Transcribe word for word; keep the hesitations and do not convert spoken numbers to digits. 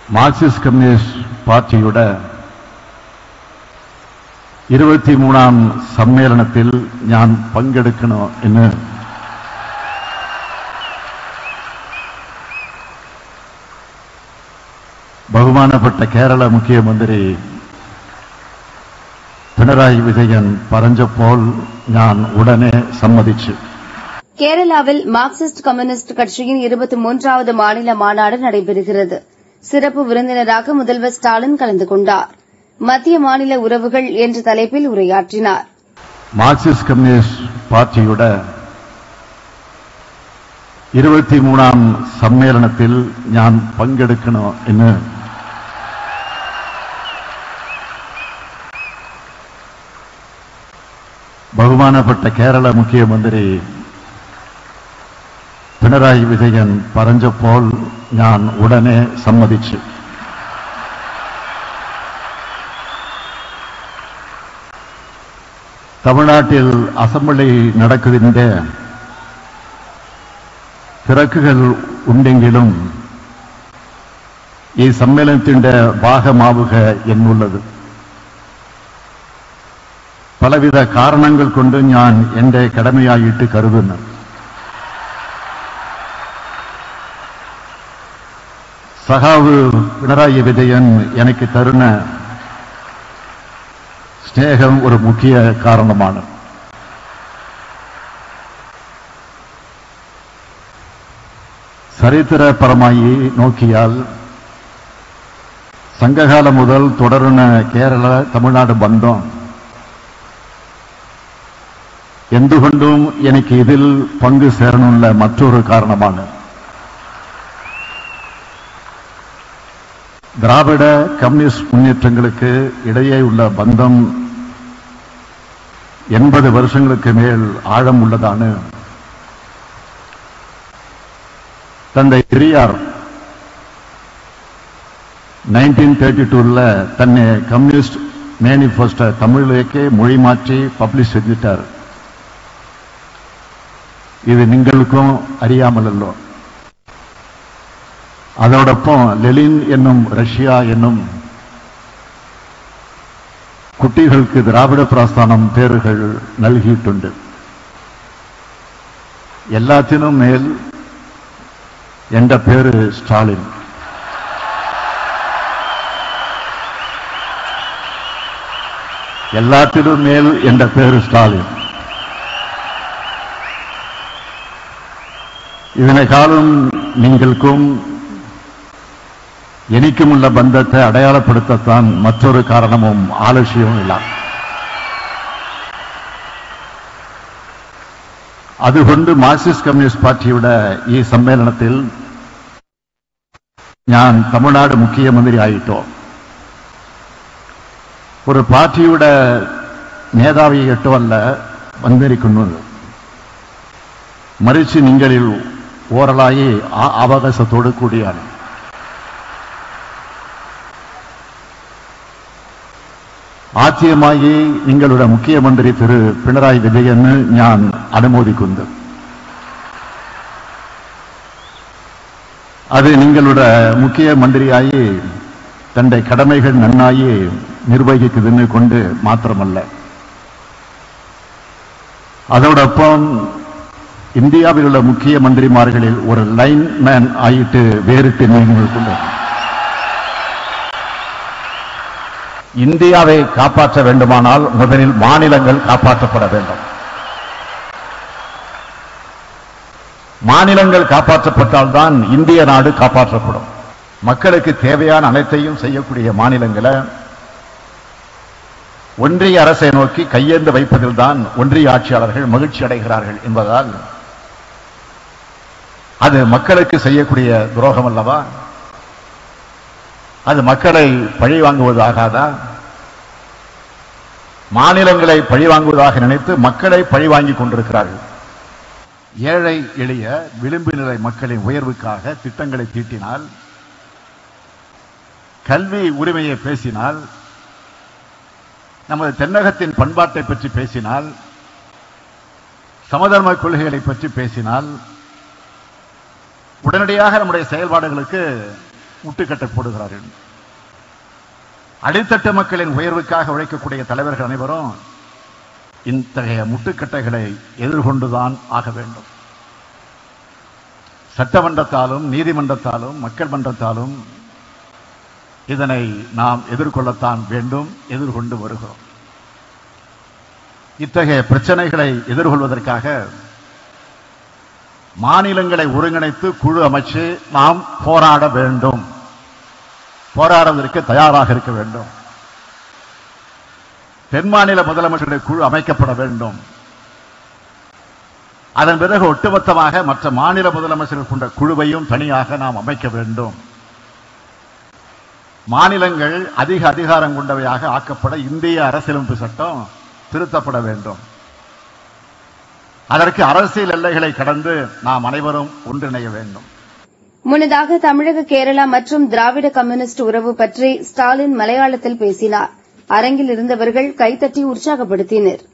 Marxist communist பார்ட்டியோட இருபத்தி மூணாம் சம்மேளனத்தில் ഞാൻ പങ്കെടുക്കണം എന്ന് ബഹുമാനപ്പെട്ട കേരള മുഖ്യമന്ത്രി പിണറായി വിജയൻ പറഞ്ഞപ്പോൾ ഞാൻ ഉടനെ സമ്മതിച്ചു. கேரளாவில் மார்க்சிஸ்ட் கம்யூனிஸ்ட் கட்சியின் இருபத்தி மூன்றாவது மாநில மாநாடு நடைபெறுகிறது. சிறப்பு விருந்தினராக முதல்வர் ஸ்டாலின் கலந்து கொண்டார். மத்திய மாநில உறவுகள் என்ற தலைப்பில் உரையாற்றினார். மார்க்சிஸ்ட் கம்யூனிஸ்ட் பார்ட்டியோட இருபத்தி மூணாம் சம்மேளனத்தில் ഞാൻ പങ്കെടുക്കണം എന്ന് ബഹുമാനപ്പെട്ട കേരള മുഖ്യമന്ത്രി പിണറായി വിജയൻ പറഞ്ഞപ്പോൾ ഞാൻ ഉടനെ സമ്മതിച്ചു. തമിഴ്നാട്ടിൽ അസംബ്ലി നടക്കുന്നതിന്റെ തിരക്കുകൾ ഉണ്ടെങ്കിലും ഈ സമ്മേളനത്തിന്റെ ഭാഗമാവുക എന്നുള്ളത് പലവിധ കാരണങ്ങൾ കൊണ്ട് ഞാൻ എന്റെ കടമയായിട്ട് കരുതുന്നു. സഖാവ് പിണറായി വിജയൻ എനിക്ക് തരുന്ന സ്നേഹം ഒരു മുഖ്യ കാരണമാണ്. ചരിത്രപരമായി നോക്കിയാൽ സംഘകാലം മുതൽ തുടരുന്ന കേരള തമിഴ്നാട് ബന്ധം എന്തുകൊണ്ടും എനിക്ക് ഇതിൽ പങ്കു ചേരാനുള്ള മറ്റൊരു കാരണമാണ്. திராவிட கம்யூனிஸ்ட் முன்னேற்றங்களுக்கு இடையேயுள்ள பந்தம் எண்பது வருஷங்களுக்கு மேல் ஆழம் உள்ளதான தந்தை பெரியார் நைன்டீன் தேர்ட்டி டூல தன்னை கம்யூனிஸ்ட் மேனிஃபெஸ்டோ தமிழிலேயே மொழி மாற்றி பப்ளிஷ் செஞ்சிட்டார். இது நீங்களுக்கும் அறியாமலோ. அதோடொപ്പം லெனின் என்னும் ரஷ்யா என்னும் குட்டிகளுக்கு திராவிட பிரஸ்தானம் பேர்கள் നൽകിയിട്ടുണ്ട്. எல்லாத்திനും மேல் என்ற பேரு ஸ்டாலின். எல்லாத்திலும் மேல் என்ற பேரு ஸ்டாலின். இதனை காலம் நீங்களுக்கும் എനിക്കും ഉള്ള ബന്ധത്തെ അടയാളപ്പെടുത്താൻ മറ്റൊരു കാരണവും ആലസ്യവുമില്ല. അതുകൊണ്ട് മാർക്സിസ്റ്റ് കമ്മ്യൂണിസ്റ്റ് പാർട്ടിയുടെ ഈ സമ്മേളനത്തിൽ ഞാൻ തമിഴ്നാട് മുഖ്യമന്ത്രി ആയിട്ടോ ഒരു പാർട്ടിയുടെ നേതാവിയായിട്ടോ അല്ല വന്നിരിക്കുന്നത്. മറിച്ച് നിങ്ങളിൽ ഓറലായി ആ അവകാശത്തോടു കൂടിയാണ്. ആദ്യമായി നിങ്ങളുടെ മുഖ്യമന്ത്രി തിരു പിണറായി വിജയന് ഞാൻ അനുമോദിക്കുന്നു. അത് നിങ്ങളുടെ മുഖ്യമന്ത്രിയായി തന്റെ കടമകൾ നന്നായി നിർവഹിക്കുന്നതിന് കൊണ്ട് മാത്രമല്ല, അതോടൊപ്പം ഇന്ത്യയിലുള്ള മുഖ്യമന്ത്രിമാർകളിൽ ഒരു ലൈൻമാൻ ആയിട്ട് വേറിട്ട് നിൽക്കുന്നു. இந்தியாவை காப்பாற்ற வேண்டுமானால் முதலில் மாநிலங்கள் காப்பாற்றப்பட வேண்டும். மாநிலங்கள் காப்பாற்றப்பட்டால்தான் இந்திய நாடு காப்பாற்றப்படும். மக்களுக்கு தேவையான அனைத்தையும் செய்யக்கூடிய மாநிலங்களை ஒன்றிய அரசை நோக்கி கையேந்து வைப்பதில் தான் ஒன்றிய ஆட்சியாளர்கள் மகிழ்ச்சி அடைகிறார்கள் என்பதால் அது மக்களுக்கு செய்யக்கூடிய துரோகம் அல்லவா? அது மக்களை பழி வாங்குவதாகாதா? மாநிலங்களை பழி வாங்குவதாக நினைத்து மக்களை பழி வாங்கிக் கொண்டிருக்கிறார்கள். ஏழை எளிய விளிம்பு நிலை மக்களின் உயர்வுக்காக திட்டங்களை தீட்டினால், கல்வி உரிமையை பேசினால், நமது தென்னகத்தின் பண்பாட்டை பற்றி பேசினால், சமதர்ம கொள்கைகளை பற்றி பேசினால், உடனடியாக நம்முடைய செயல்பாடுகளுக்கு முட்டுக்கட்டை போடுகிறார்கள். அடித்தட்டு மக்களின் உயர்வுக்காக உழைக்கக்கூடிய தலைவர்கள் அனைவரும் இத்தகைய முட்டுக்கட்டைகளை எதிர்கொண்டுதான் ஆக வேண்டும். சட்டமன்றத்தாலும் நீதிமன்றத்தாலும் மக்கள் மன்றத்தாலும் இதனை நாம் எதிர்கொள்ளத்தான் வேண்டும், எதிர்கொண்டு வருகிறோம். இத்தகைய பிரச்சனைகளை எதிர்கொள்வதற்காக மாநிலங்களை ஒருங்கிணைத்து குழு அமைச்சு நாம் போராட வேண்டும், போராடுவதற்கு தயாராக இருக்க வேண்டும். தென் மாநில முதலமைச்சருடைய குழு அமைக்கப்பட வேண்டும். அதன் பிறகு ஒட்டுமொத்தமாக மற்ற மாநில முதலமைச்சர்கள் கொண்ட குழுவையும் தனியாக நாம் அமைக்க வேண்டும். மாநிலங்கள் அதிக அதிகாரம் கொண்டவையாக ஆக்கப்பட இந்திய அரசியலமைப்பு சட்டம் திருத்தப்பட வேண்டும். அதற்கு அரசியல் எல்லைகளை கடந்து நாம் அனைவரும் ஒன்றிணைய வேண்டும். முன்னதாக தமிழக, கேரளா மற்றும் திராவிட கம்யூனிஸ்ட் உறவு பற்றி ஸ்டாலின் மலையாளத்தில் பேசினார். அரங்கில் இருந்தவர்கள் கைத்தட்டி உற்சாகப்படுத்தினர்.